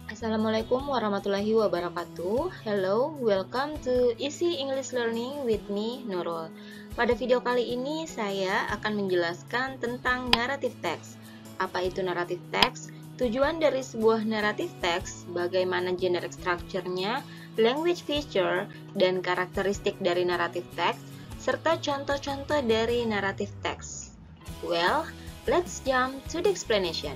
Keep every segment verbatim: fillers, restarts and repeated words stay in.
Assalamualaikum warahmatullahi wabarakatuh. Hello, welcome to Easy English Learning with me, Nurul. Pada video kali ini saya akan menjelaskan tentang narrative text. Apa itu narrative text? Tujuan dari sebuah narrative text, bagaimana generic structure-nya, language feature, dan karakteristik dari narrative text, serta contoh-contoh dari narrative text. Well, let's jump to the explanation.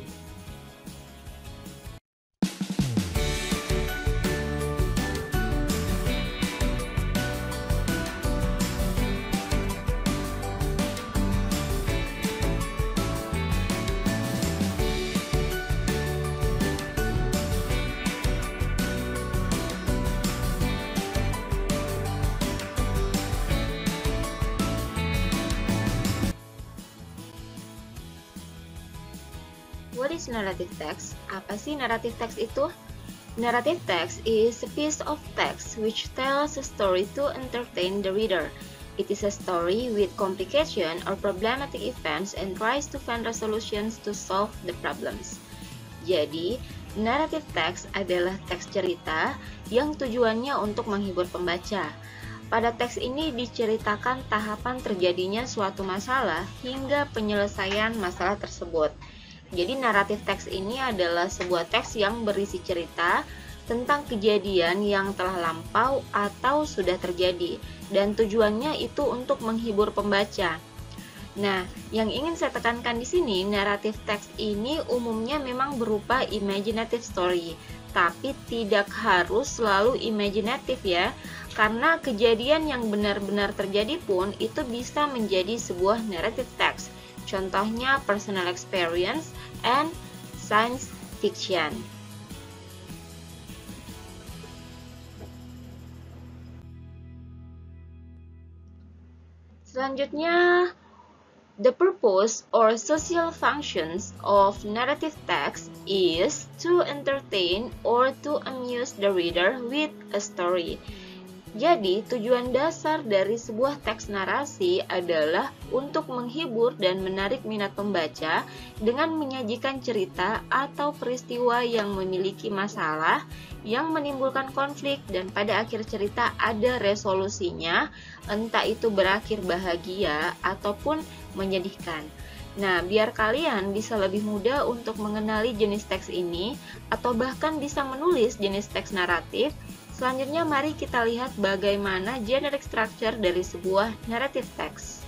What is narrative text? Apa sih narrative text itu? Narrative text is a piece of text which tells a story to entertain the reader. It is a story with complication or problematic events and tries to find resolutions to solve the problems. Jadi, narrative text adalah teks cerita yang tujuannya untuk menghibur pembaca. Pada teks ini diceritakan tahapan terjadinya suatu masalah hingga penyelesaian masalah tersebut. Jadi naratif teks ini adalah sebuah teks yang berisi cerita tentang kejadian yang telah lampau atau sudah terjadi, dan tujuannya itu untuk menghibur pembaca. Nah, yang ingin saya tekankan di sini, naratif teks ini umumnya memang berupa imaginative story, tapi tidak harus selalu imaginative ya, karena kejadian yang benar-benar terjadi pun itu bisa menjadi sebuah narrative text. Contohnya personal experience and science fiction. Selanjutnya, the purpose or social functions of narrative text is to entertain or to amuse the reader with a story. Jadi, tujuan dasar dari sebuah teks narasi adalah untuk menghibur dan menarik minat pembaca dengan menyajikan cerita atau peristiwa yang memiliki masalah, yang menimbulkan konflik, dan pada akhir cerita ada resolusinya, entah itu berakhir bahagia ataupun menyedihkan. Nah, biar kalian bisa lebih mudah untuk mengenali jenis teks ini, atau bahkan bisa menulis jenis teks naratif, selanjutnya mari kita lihat bagaimana generic structure dari sebuah narrative text.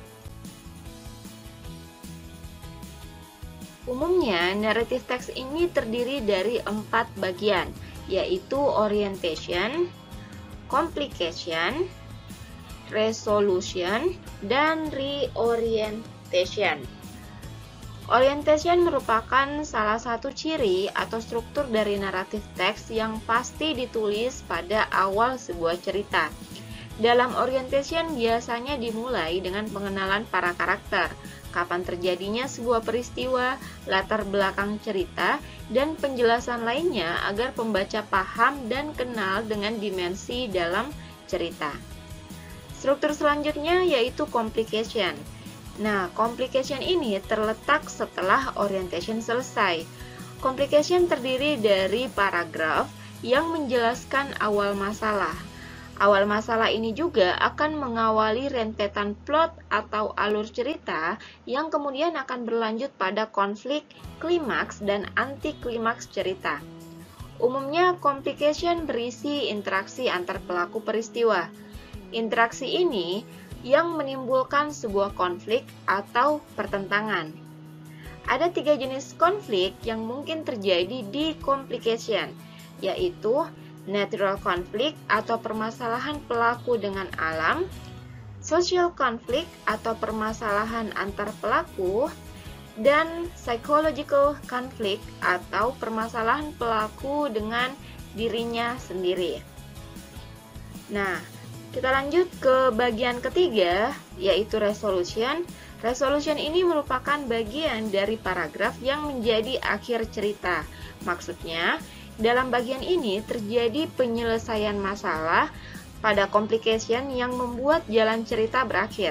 Umumnya, narrative text ini terdiri dari empat bagian, yaitu orientation, complication, resolution, dan reorientation. Orientation merupakan salah satu ciri atau struktur dari naratif teks yang pasti ditulis pada awal sebuah cerita. Dalam orientation biasanya dimulai dengan pengenalan para karakter, kapan terjadinya sebuah peristiwa, latar belakang cerita, dan penjelasan lainnya agar pembaca paham dan kenal dengan dimensi dalam cerita. Struktur selanjutnya yaitu complication. Nah, complication ini terletak setelah orientation selesai. Complication terdiri dari paragraf yang menjelaskan awal masalah. Awal masalah ini juga akan mengawali rentetan plot atau alur cerita yang kemudian akan berlanjut pada konflik, klimaks, dan anti klimaks cerita. Umumnya, complication berisi interaksi antar pelaku peristiwa. Interaksi ini yang menimbulkan sebuah konflik atau pertentangan. Ada tiga jenis konflik yang mungkin terjadi di complication, yaitu natural conflict atau permasalahan pelaku dengan alam, social conflict atau permasalahan antar pelaku, dan psychological conflict atau permasalahan pelaku dengan dirinya sendiri. Nah, kita lanjut ke bagian ketiga, yaitu resolution. Resolution ini merupakan bagian dari paragraf yang menjadi akhir cerita. Maksudnya, dalam bagian ini terjadi penyelesaian masalah pada complication yang membuat jalan cerita berakhir.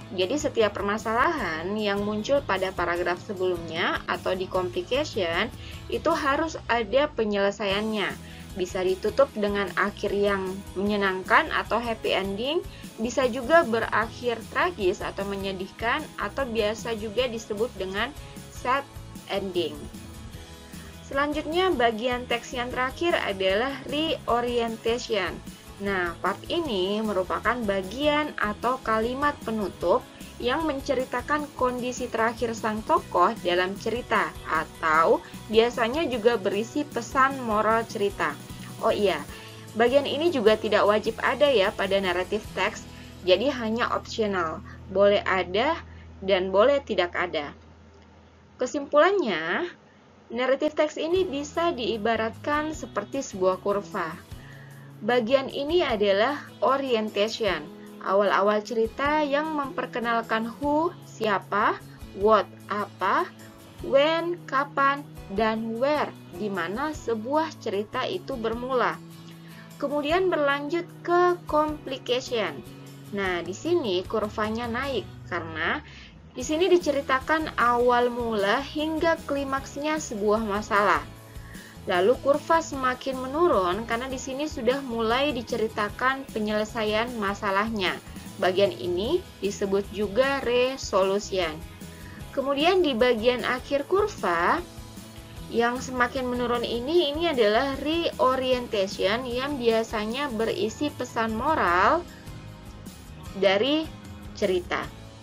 Jadi setiap permasalahan yang muncul pada paragraf sebelumnya atau di complication itu harus ada penyelesaiannya. Bisa ditutup dengan akhir yang menyenangkan atau happy ending, bisa juga berakhir tragis atau menyedihkan, atau biasa juga disebut dengan sad ending. Selanjutnya, bagian teks yang terakhir adalah reorientation. Nah, part ini merupakan bagian atau kalimat penutup yang menceritakan kondisi terakhir sang tokoh dalam cerita, atau biasanya juga berisi pesan moral cerita. Oh iya, bagian ini juga tidak wajib ada ya pada naratif teks, jadi hanya optional, boleh ada dan boleh tidak ada. Kesimpulannya, naratif teks ini bisa diibaratkan seperti sebuah kurva. Bagian ini adalah orientation, awal-awal cerita yang memperkenalkan who, siapa, what, apa, when, kapan, dan where, di mana sebuah cerita itu bermula. Kemudian berlanjut ke complication. Nah, di sini kurvanya naik karena di sini diceritakan awal mula hingga klimaksnya sebuah masalah. Lalu kurva semakin menurun karena di sini sudah mulai diceritakan penyelesaian masalahnya. Bagian ini disebut juga resolution. Kemudian di bagian akhir kurva yang semakin menurun ini, ini adalah reorientation yang biasanya berisi pesan moral dari cerita.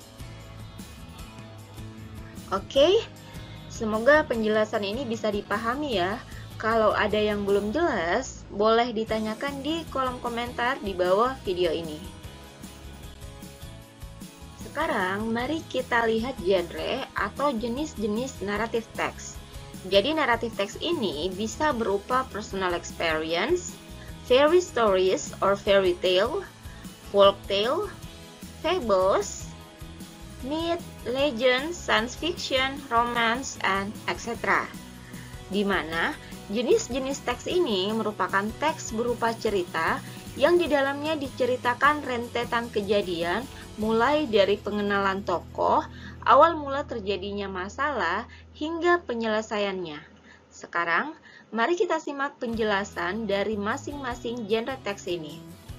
Oke, semoga penjelasan ini bisa dipahami ya. Kalau ada yang belum jelas, boleh ditanyakan di kolom komentar di bawah video ini. Sekarang, mari kita lihat genre atau jenis-jenis naratif teks. Jadi, naratif teks ini bisa berupa personal experience, fairy stories or fairy tale, folk tale, fables, myth, legend, science fiction, romance, and et cetera. Di mana jenis-jenis teks ini merupakan teks berupa cerita yang di dalamnya diceritakan rentetan kejadian mulai dari pengenalan tokoh, awal mula terjadinya masalah, hingga penyelesaiannya. Sekarang, mari kita simak penjelasan dari masing-masing genre teks ini.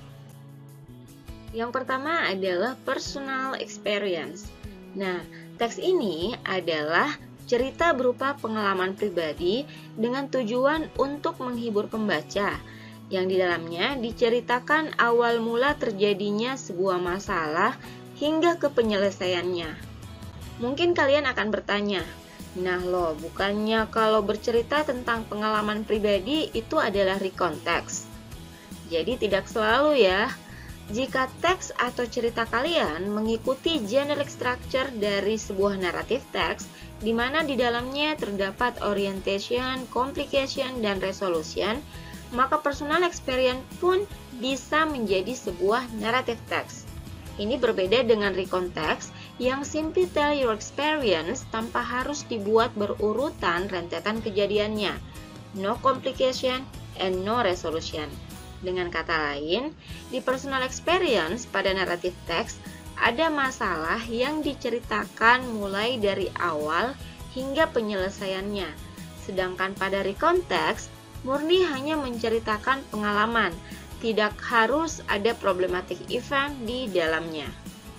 Yang pertama adalah personal experience. Nah, teks ini adalah cerita berupa pengalaman pribadi dengan tujuan untuk menghibur pembaca, yang di dalamnya diceritakan awal mula terjadinya sebuah masalah hingga ke penyelesaiannya. Mungkin kalian akan bertanya, nah loh, bukannya kalau bercerita tentang pengalaman pribadi itu adalah recount text? Jadi tidak selalu ya. Jika teks atau cerita kalian mengikuti generic structure dari sebuah naratif teks, di mana di dalamnya terdapat orientation, complication, dan resolution, maka personal experience pun bisa menjadi sebuah naratif teks. Ini berbeda dengan recount text yang simply tell your experience tanpa harus dibuat berurutan rentetan kejadiannya. No complication and no resolution. Dengan kata lain, di personal experience pada naratif teks ada masalah yang diceritakan mulai dari awal hingga penyelesaiannya. Sedangkan pada recount text, murni hanya menceritakan pengalaman, tidak harus ada problematic event di dalamnya.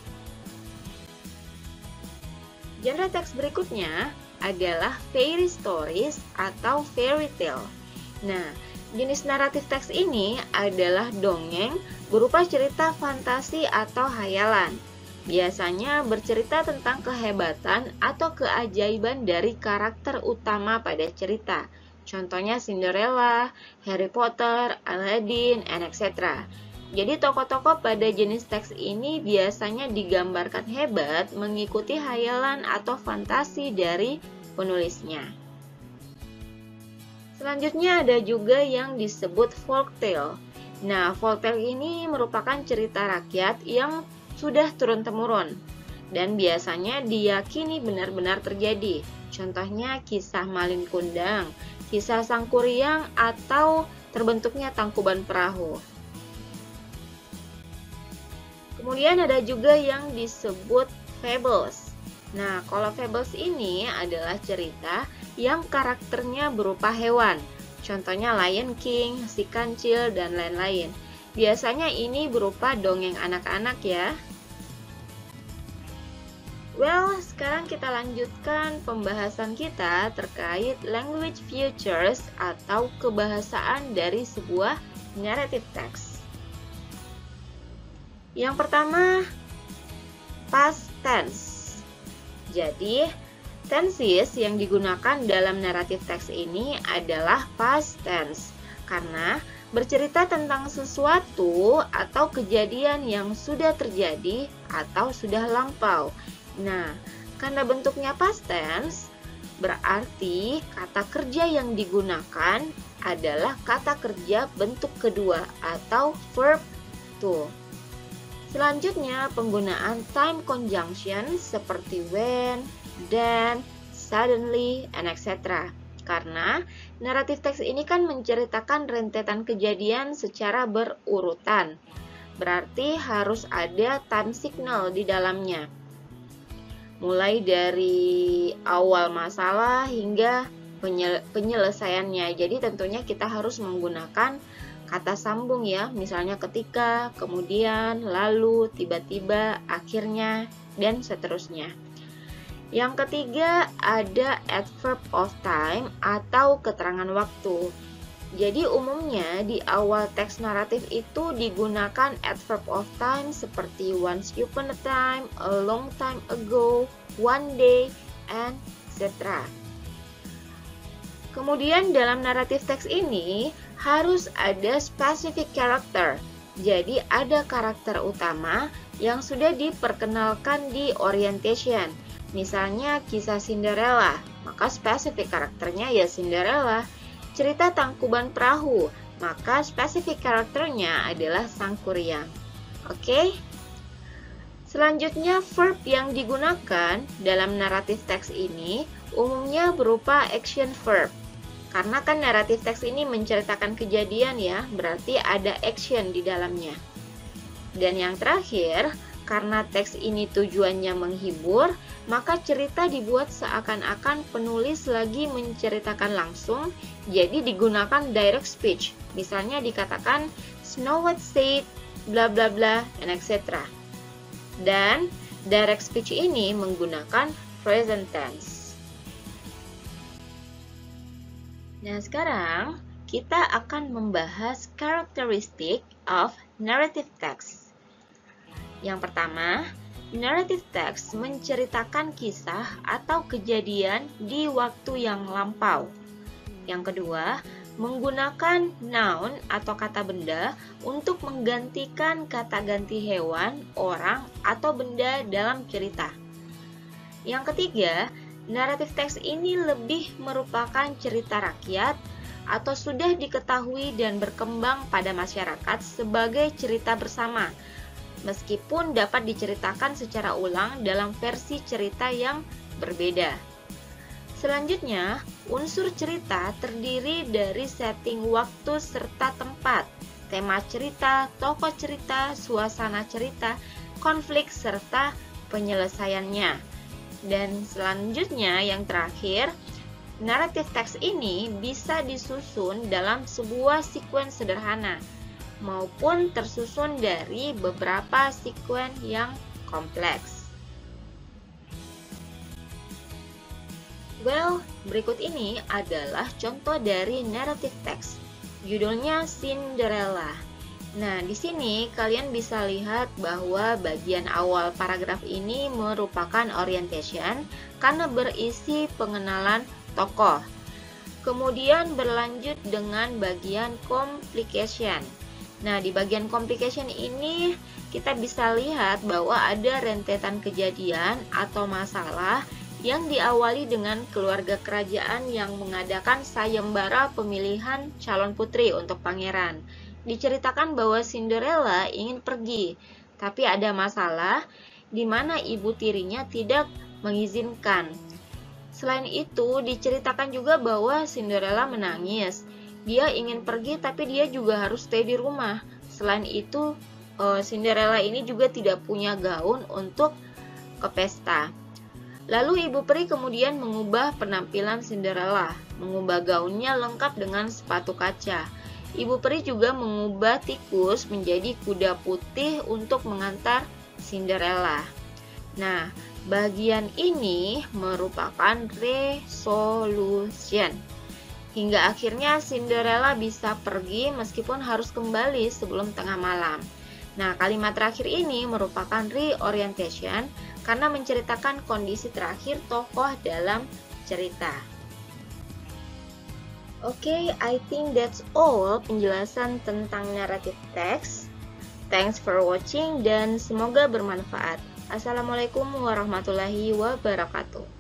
Genre teks berikutnya adalah fairy stories atau fairy tale. Nah, jenis naratif teks ini adalah dongeng berupa cerita fantasi atau hayalan. Biasanya bercerita tentang kehebatan atau keajaiban dari karakter utama pada cerita. Contohnya Cinderella, Harry Potter, Aladdin, and et cetera. Jadi tokoh-tokoh pada jenis teks ini biasanya digambarkan hebat mengikuti hayalan atau fantasi dari penulisnya. Selanjutnya ada juga yang disebut folk tale. Nah, folk tale ini merupakan cerita rakyat yang sudah turun-temurun dan biasanya diyakini benar-benar terjadi. Contohnya kisah Malin Kundang, kisah Sang Kuryang, atau terbentuknya Tangkuban Perahu. Kemudian ada juga yang disebut fables. Nah, kalau fables ini adalah cerita yang karakternya berupa hewan. Contohnya Lion King, Si Kancil, dan lain-lain. Biasanya ini berupa dongeng anak-anak ya. Well, sekarang kita lanjutkan pembahasan kita terkait language features atau kebahasaan dari sebuah narrative text. Yang pertama, past tense. Jadi, tenses yang digunakan dalam narrative text ini adalah past tense karena bercerita tentang sesuatu atau kejadian yang sudah terjadi atau sudah lampau. Nah, karena bentuknya past tense, berarti kata kerja yang digunakan adalah kata kerja bentuk kedua atau verb to. Selanjutnya, penggunaan time conjunction seperti when, then, suddenly, and et cetera. Karena naratif teks ini kan menceritakan rentetan kejadian secara berurutan. Berarti harus ada time signal di dalamnya. Mulai dari awal masalah hingga penyelesaiannya. Jadi tentunya kita harus menggunakan kata sambung ya. Misalnya ketika, kemudian, lalu, tiba-tiba, akhirnya, dan seterusnya. Yang ketiga ada adverb of time atau keterangan waktu. Jadi umumnya di awal teks naratif itu digunakan adverb of time seperti once upon a time, a long time ago, one day, and et cetera. Kemudian dalam naratif teks ini harus ada specific character. Jadi ada karakter utama yang sudah diperkenalkan di orientation. Misalnya kisah Cinderella, maka spesifik karakternya ya Cinderella. Cerita Tangkuban Perahu, maka spesifik karakternya adalah Sang Kuryang. Oke? Selanjutnya, verb yang digunakan dalam naratif teks ini umumnya berupa action verb. Karena kan naratif teks ini menceritakan kejadian ya, berarti ada action di dalamnya. Dan yang terakhir, karena teks ini tujuannya menghibur, maka cerita dibuat seakan-akan penulis lagi menceritakan langsung, jadi digunakan direct speech. Misalnya dikatakan Snow White said bla bla bla and et cetera. Dan direct speech ini menggunakan present tense. Nah, sekarang kita akan membahas characteristic of narrative text. Yang pertama, narrative text menceritakan kisah atau kejadian di waktu yang lampau. Yang kedua, menggunakan noun atau kata benda untuk menggantikan kata ganti hewan, orang, atau benda dalam cerita. Yang ketiga, naratif teks ini lebih merupakan cerita rakyat atau sudah diketahui dan berkembang pada masyarakat sebagai cerita bersama, meskipun dapat diceritakan secara ulang dalam versi cerita yang berbeda. Selanjutnya, unsur cerita terdiri dari setting waktu serta tempat, tema cerita, tokoh cerita, suasana cerita, konflik, serta penyelesaiannya. Dan selanjutnya, yang terakhir, naratif teks ini bisa disusun dalam sebuah sequence sederhana, maupun tersusun dari beberapa sekuen yang kompleks. Well, berikut ini adalah contoh dari narrative text. Judulnya Cinderella. Nah, di sini kalian bisa lihat bahwa bagian awal paragraf ini merupakan orientation karena berisi pengenalan tokoh. Kemudian berlanjut dengan bagian complication. Nah, di bagian complication ini kita bisa lihat bahwa ada rentetan kejadian atau masalah yang diawali dengan keluarga kerajaan yang mengadakan sayembara pemilihan calon putri untuk pangeran. Diceritakan bahwa Cinderella ingin pergi, tapi ada masalah di mana ibu tirinya tidak mengizinkan. Selain itu, diceritakan juga bahwa Cinderella menangis. Dia ingin pergi tapi dia juga harus stay di rumah. Selain itu, uh, Cinderella ini juga tidak punya gaun untuk ke pesta. Lalu Ibu Peri kemudian mengubah penampilan Cinderella, mengubah gaunnya lengkap dengan sepatu kaca. Ibu Peri juga mengubah tikus menjadi kuda putih untuk mengantar Cinderella. Nah, bagian ini merupakan resolution. Hingga akhirnya Cinderella bisa pergi meskipun harus kembali sebelum tengah malam. Nah, kalimat terakhir ini merupakan reorientation karena menceritakan kondisi terakhir tokoh dalam cerita. Oke, okay, I think that's all penjelasan tentang narrative text. Thanks for watching dan semoga bermanfaat. Assalamualaikum warahmatullahi wabarakatuh.